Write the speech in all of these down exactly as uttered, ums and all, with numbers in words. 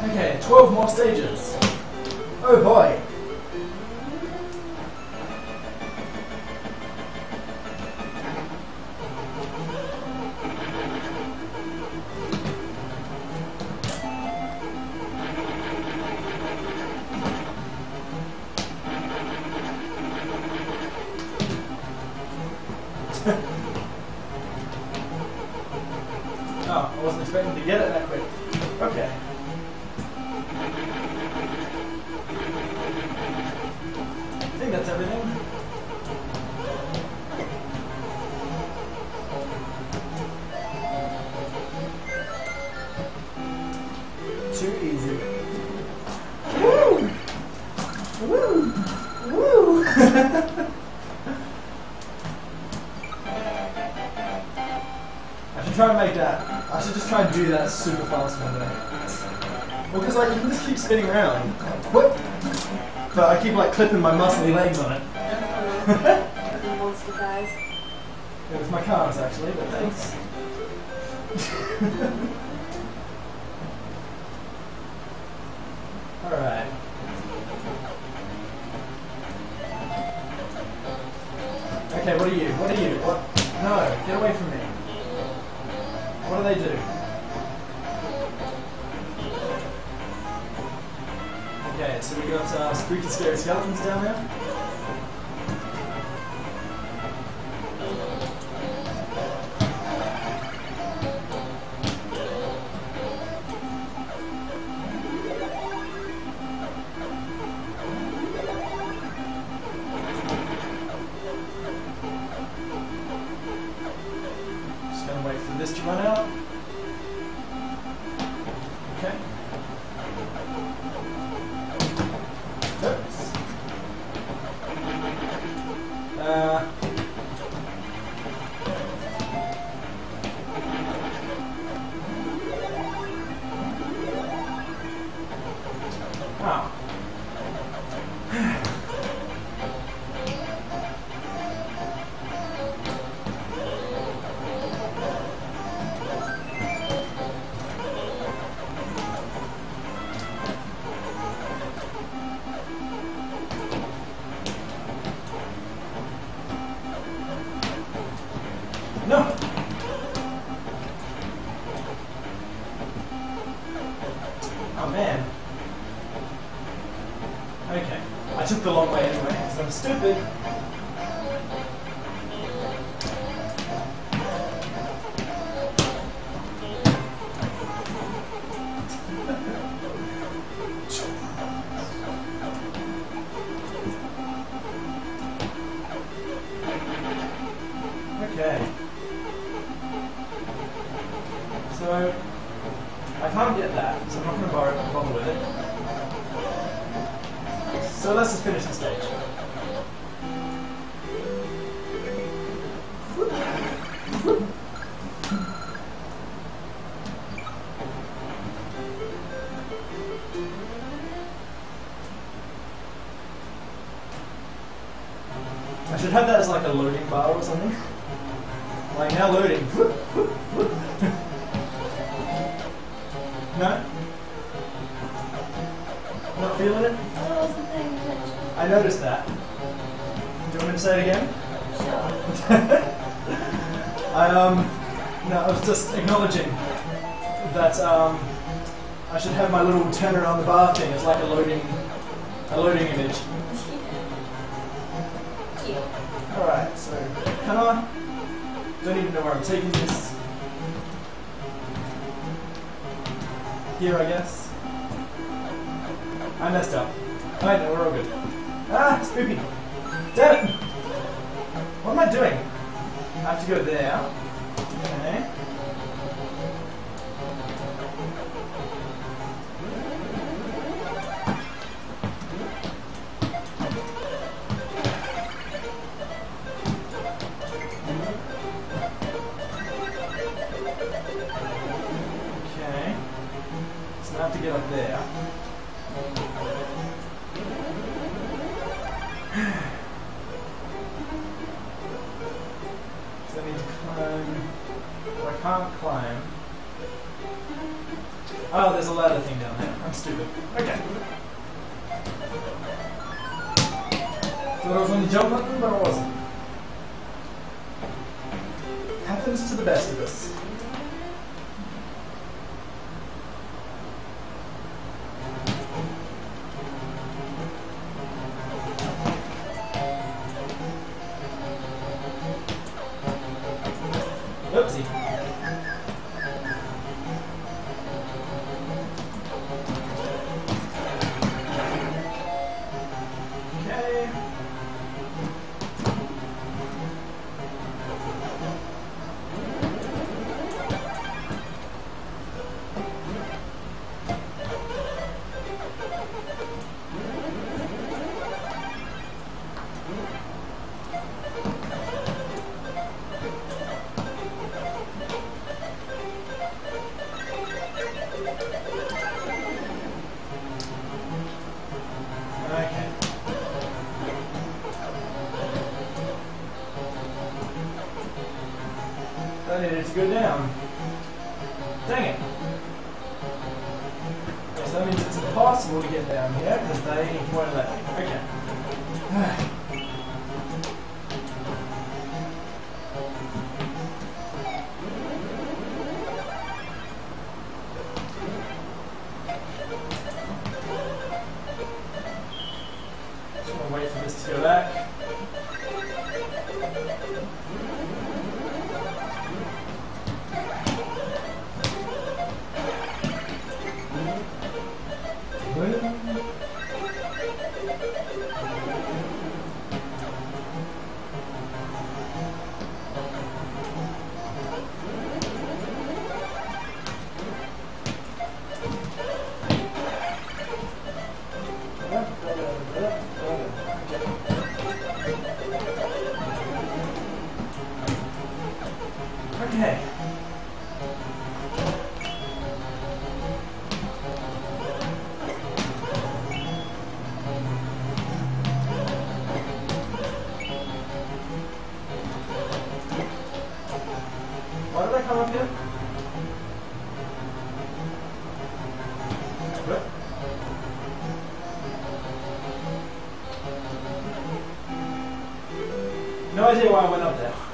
Okay, twelve more stages. Oh boy. Oh, I wasn't expecting to get it that quick. Okay. I think that's everything. Too easy. Woo! Woo! Woo! I should try and make that. I should just try and do that super fast one day. Well, because like you can just keep spinning around. Whoop! But I keep like clipping my muscly legs on it. Monster guys. It was my calves actually, but thanks. Alright. Okay, what are you? What are you? What? No, get away from me. What do they do? Okay, so we got uh, spooky scary skeletons down there. Just gonna wait for this to run out. Okay. Oops. Uh. Oh. No! Oh man. Okay. I took the long way anyway, because I'm stupid. Okay. So, I can't get that, so I'm not going to bother, bother with it. So let's just finish the stage. I should have that as like a loading bar or something. Like now loading. No? Not feeling it? I wasn't paying attention. I noticed that. Do you want me to say it again? Sure. I um no, I was just acknowledging that um I should have my little turn around the bar thing as like a loading a loading image. Cute. Alright, so kinda don't even know where I'm taking this. Here I guess. I messed up. I know, we're all good. Ah, spoopy! Damn it! What am I doing? I have to go there. Okay. Okay. So I have to get up there. So I need to climb. Well, I can't climb. Oh, there's a ladder thing down there. stupid. Okay. Thought I was on the jump button, but I wasn't. Happens to the best of us. Oopsie. Okay. Okay. That needed to go down. Dang it. So that means it's impossible to get down here because they won't let me. Okay. Just want to wait for this to go back. Okay. Why did I come up here? What? No idea why I went up there.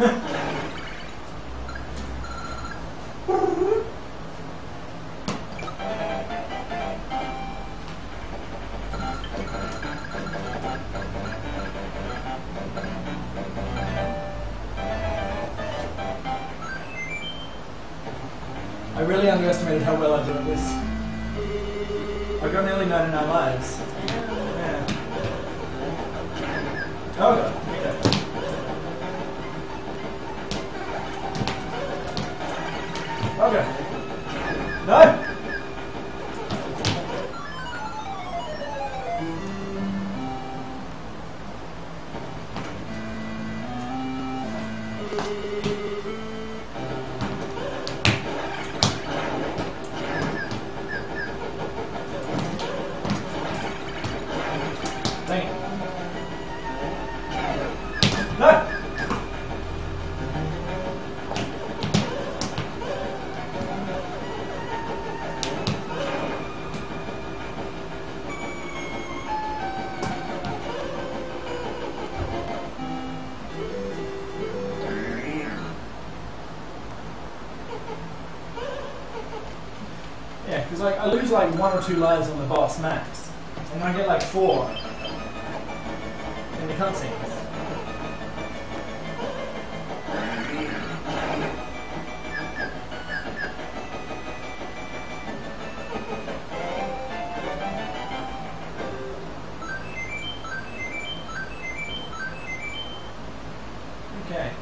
I really underestimated how well I did at this. I got nearly ninety-nine lives. Yeah. Oh god. Okay. Okay. No! Dang it. No! Yeah, because like I lose like one or two lives on the boss max, and I get like four in the cutscenes. Okay.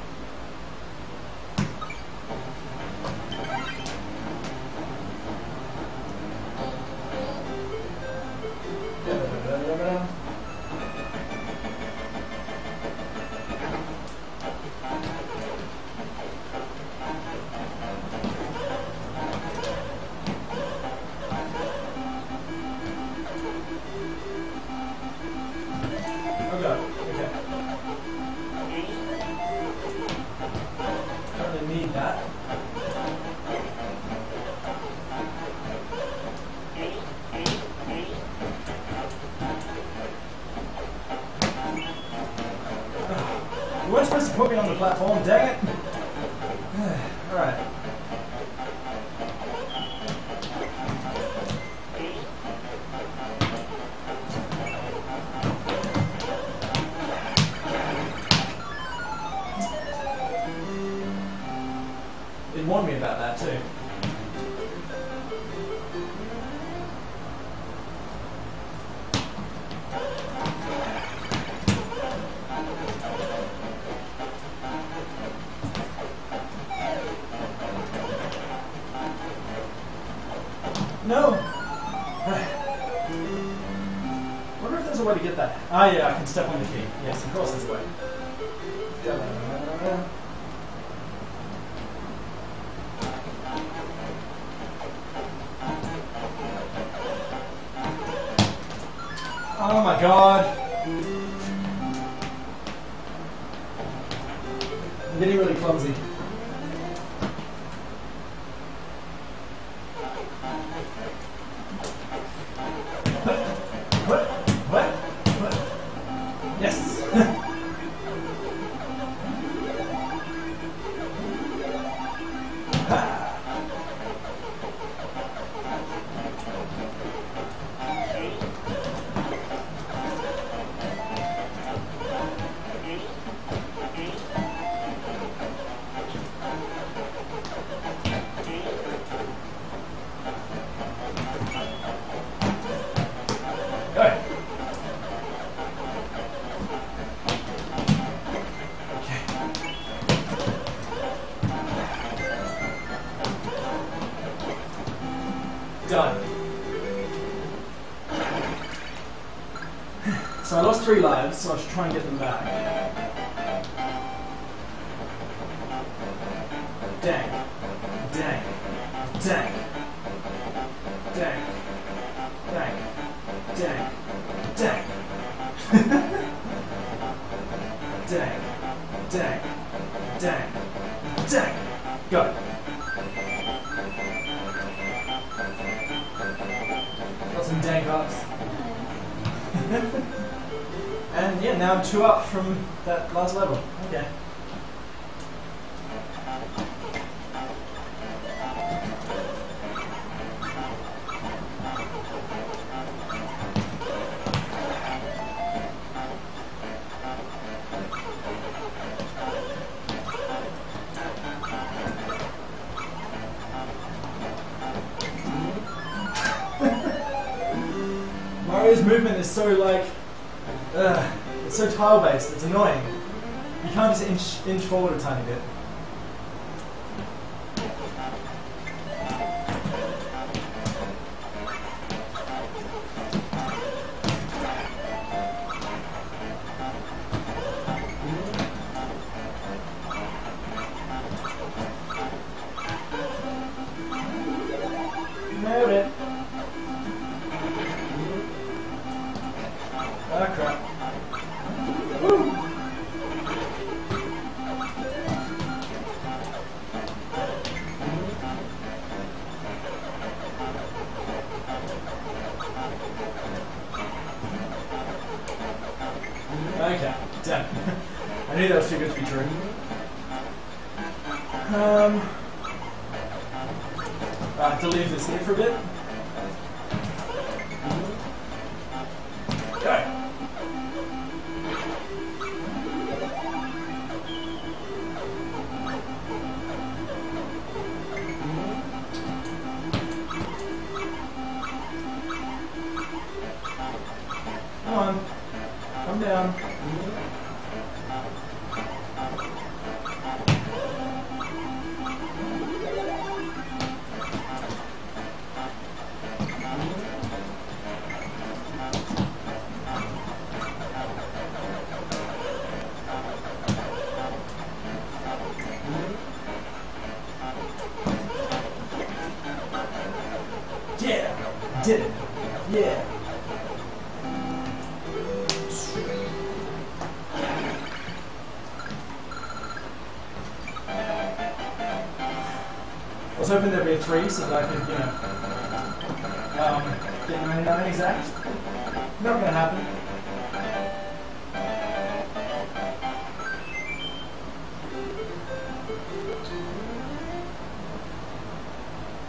put me on the platform, dang it! Alright. It warned me about that too. No! Wonder if there's a way to get that. Ah, yeah, I can step on the key. Yes, of course there's a way. Oh my god! I'm getting really clumsy. What? What? What? Yes! Done. So I lost three lives, so I should try and get them back. Dang. Dang. Dang. Dang. Dang. Dang. Dang. Dang. Dang. Dang. Dang. Go. Got some dank ups. And yeah, now I'm two up from that last level. Okay. Mario's movement is so like, uh, it's so tile based, it's annoying. You can't just inch, inch forward a tiny bit. Nailed it. Ah, crap. Woo! Okay, damn. I knew that was too good to be true. Um, I have to leave this here for a bit. Go! Come on. Come down. Yeah! Did it! Yeah! I was hoping there'd be a three so that I could, you know, um, get ninety-nine exact. Not gonna happen.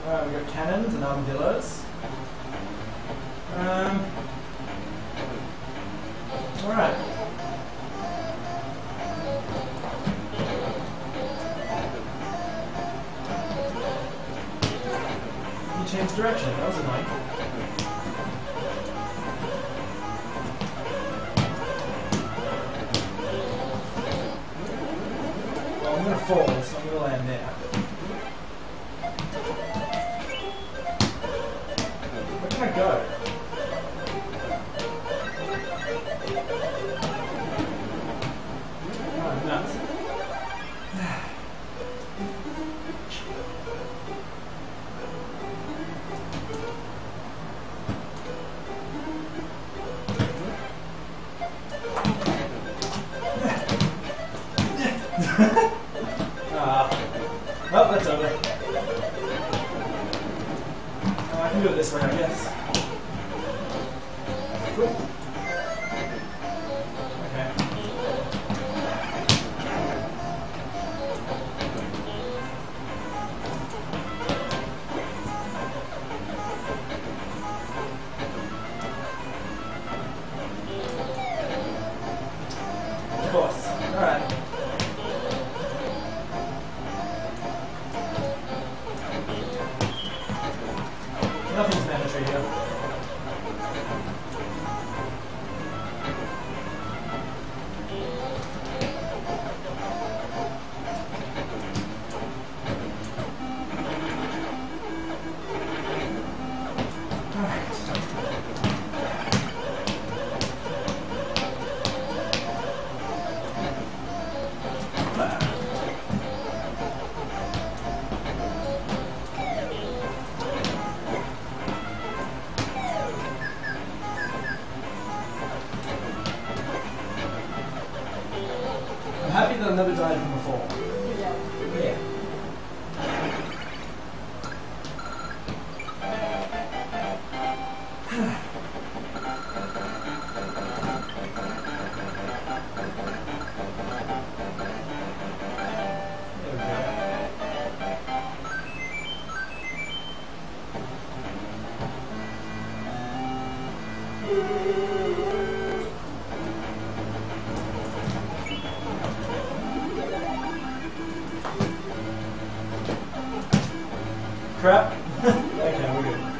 Alright, we've got cannons and armadillos. Um, Alright. You changed direction, that was annoying. Well, I'm gonna fall, so I'm gonna land there. Where can I go? Oh, nuts. Ah. Well, that's over. Uh, I can do it this way, I guess. Cool. Okay. Of course. Alright. Nothing's mandatory here. I'm happy that I never died from a fall. Yeah. There we go. Crap. Okay, we're good.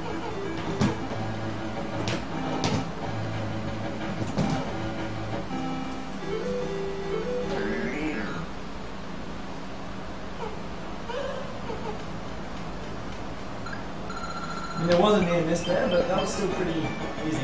I mean, there was a near miss there, but that was still pretty easy.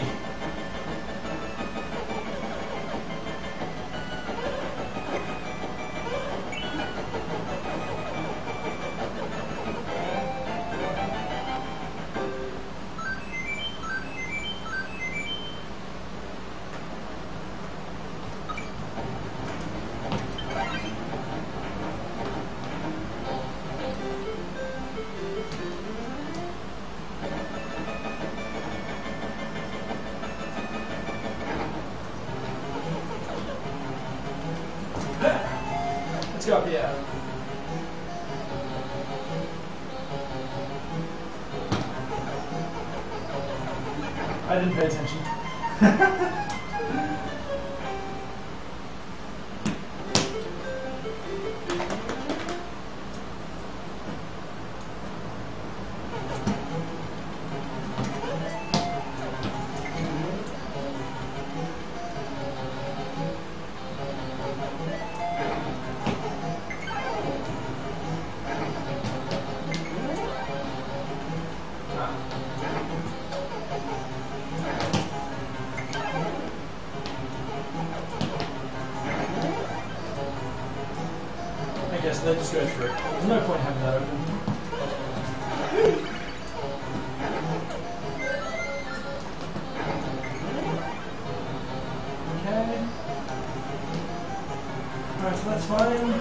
Let's go up here. I didn't pay attention. I guess they just go through. There's no point having that open. Okay. Alright, so that's fine.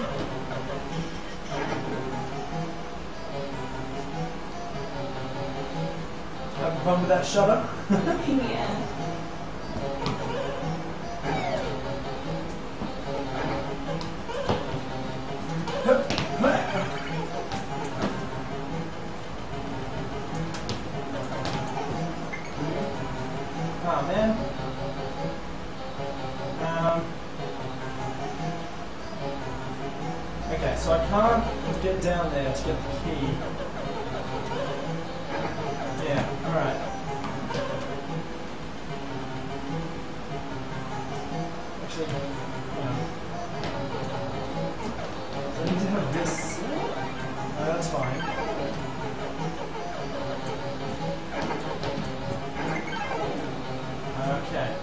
Having fun with that shutter? Yeah. Oh man. Um, okay, so I can't get down there to get the key. Yeah, alright. Actually, yeah. So I need to have this. No, that's fine. Okay.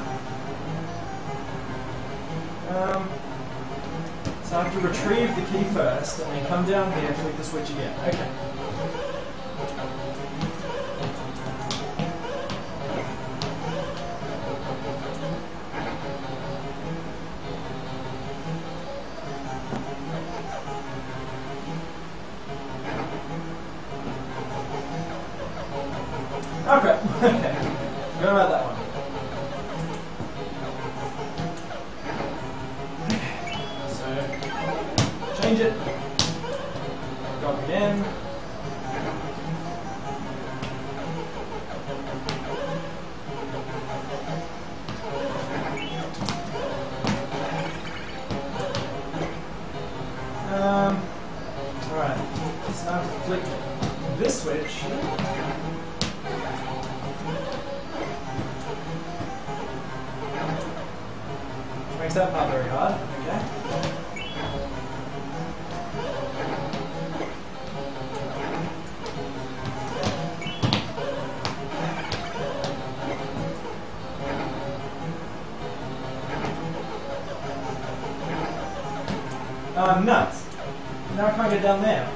Um, so I have to retrieve the key first, and then come down here, flick the switch again. Okay. Okay. Okay. Forgot about that one. So change it. Go up again. Um. All right. So now I have to flick this switch. Makes that part very hard, okay. Oh, nuts. Now I can't get down there.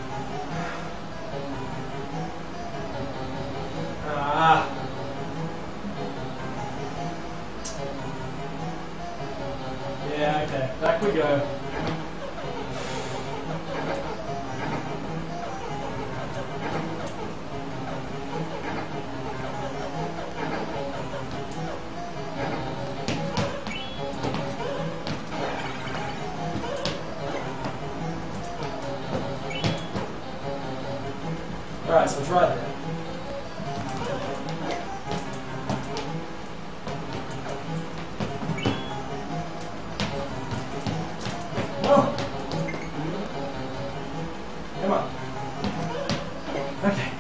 Ah. Yeah, okay. Back we go. Alright, so it's right there. Oh! Come on. Okay.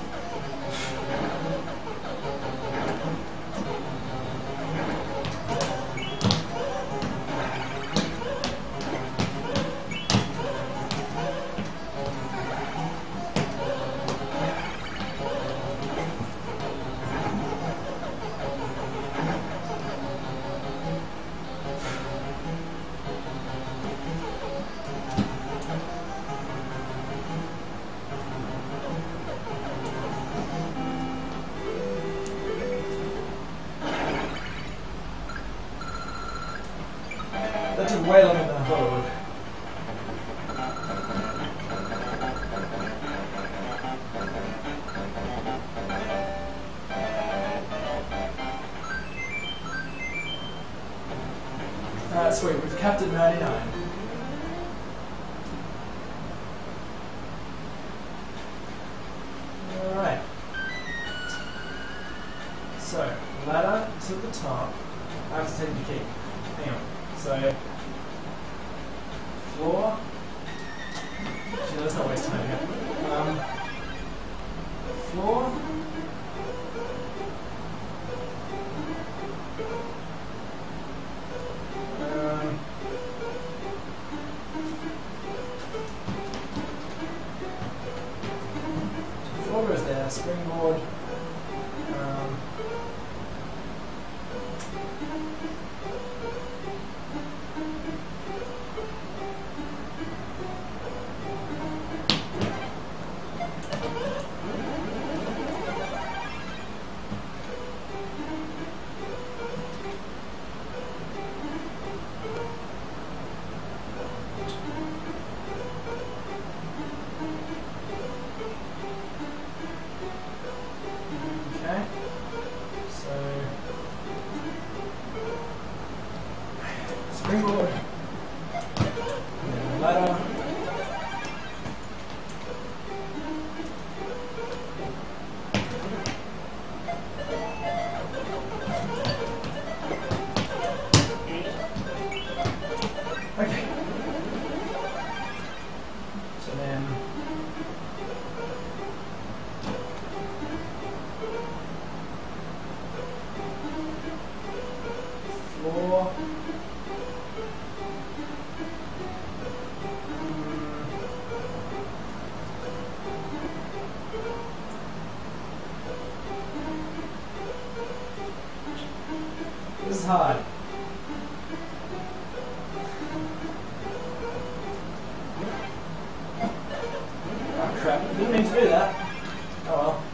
That took way longer than I thought it would. Alright, sweet, we've capped at ninety-nine. Alright. So, ladder to the top. I have to take the key. Hang on. So, floor. Actually, let's not waste time here. Um, floor. Um, floor goes there. Springboard. Um, floor. This is hard. Oh crap, didn't mean to do that. Oh well.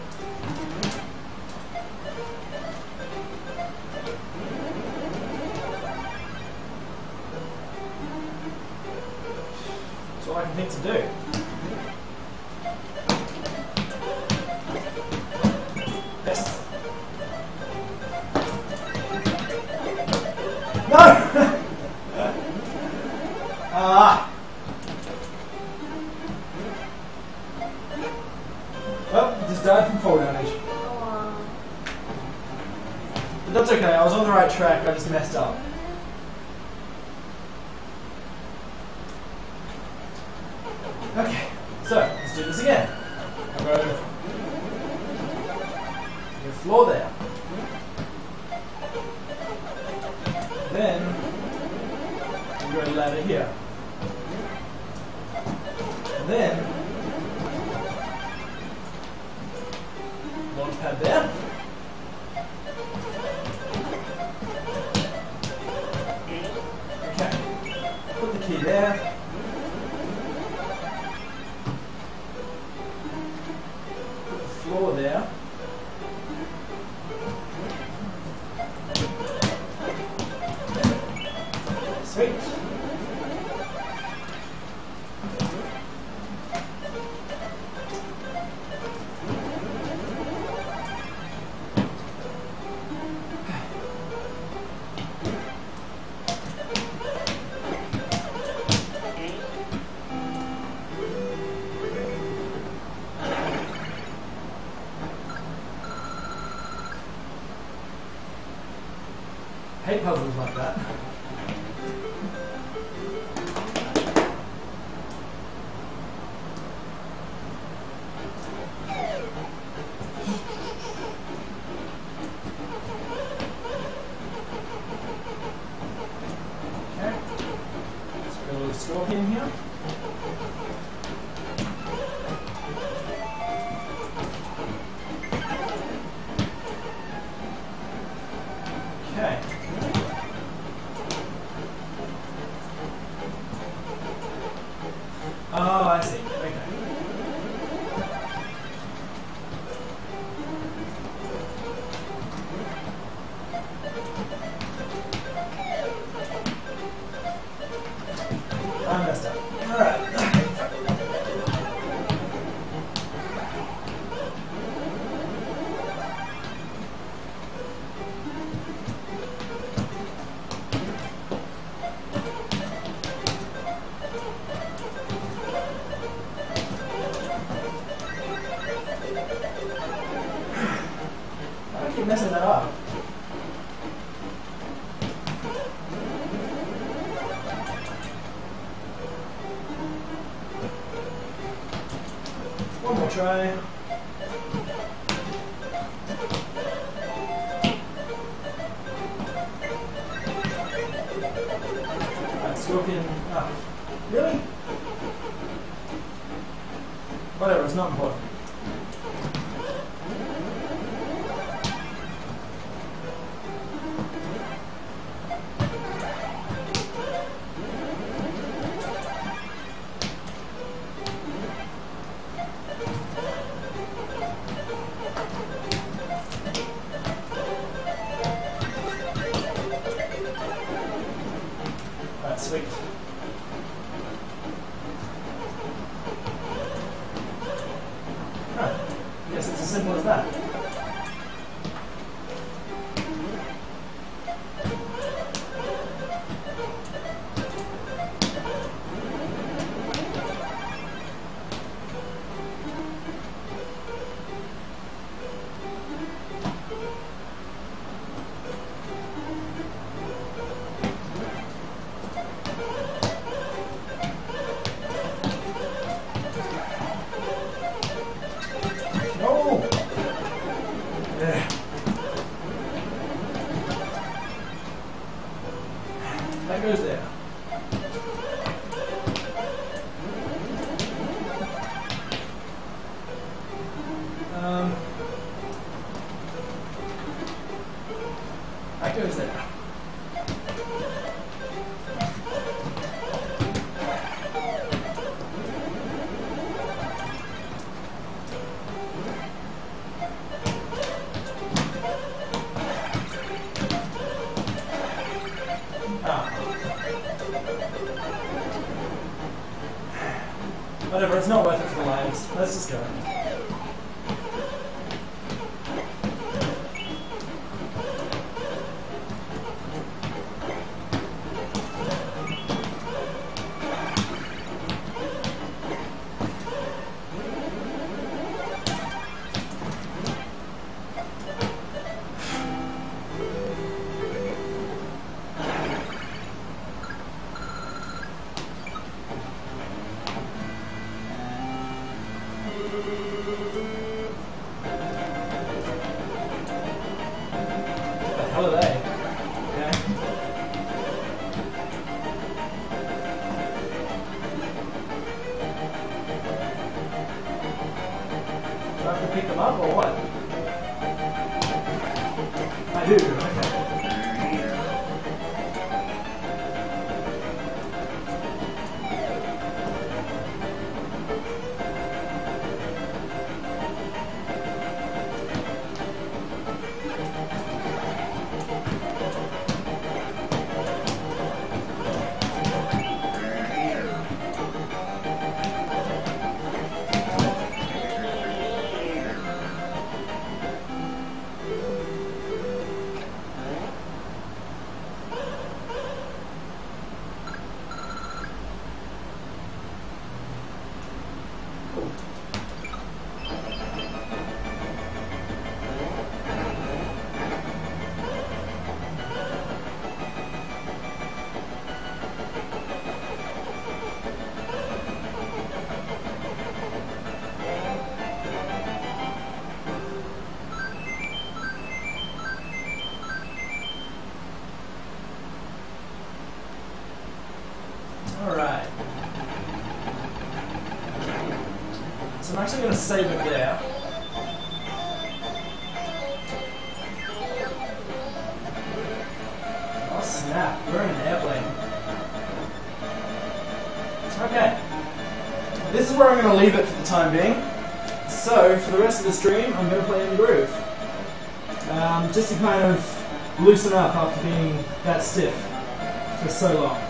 That's all I can think to do. Yes. No! Ah! Well, just died from fall damage. Oh, But that's okay, I was on the right track, I just messed up. Okay, so let's do this again. I'll go to the floor there. Then we'll go to ladder here. And then launch pad there. Okay. Put the key there. Put the floor there. Sweet. Hate puzzles like that. Okay. Let's put a little scorpion here. Okay. Oh, I see. Okay. I messed up. Alright. I keep messing that up. One more try. Alright, scorpion. Ah, really? Whatever, it's not important. Alright, sweet. Alright, I guess it's as simple as that. No! Yeah. That goes there. Um, that goes there. Whatever, it's not worth it for the Lions. Let's just go. What the hell are they? Okay. Do I have to pick them up or what? I do, okay. Alright. So I'm actually going to save it there. Oh snap, we're in an airplane. Okay. This is where I'm going to leave it for the time being. So, for the rest of the stream, I'm going to play in Groove. Um, just to kind of loosen up after being that stiff for so long.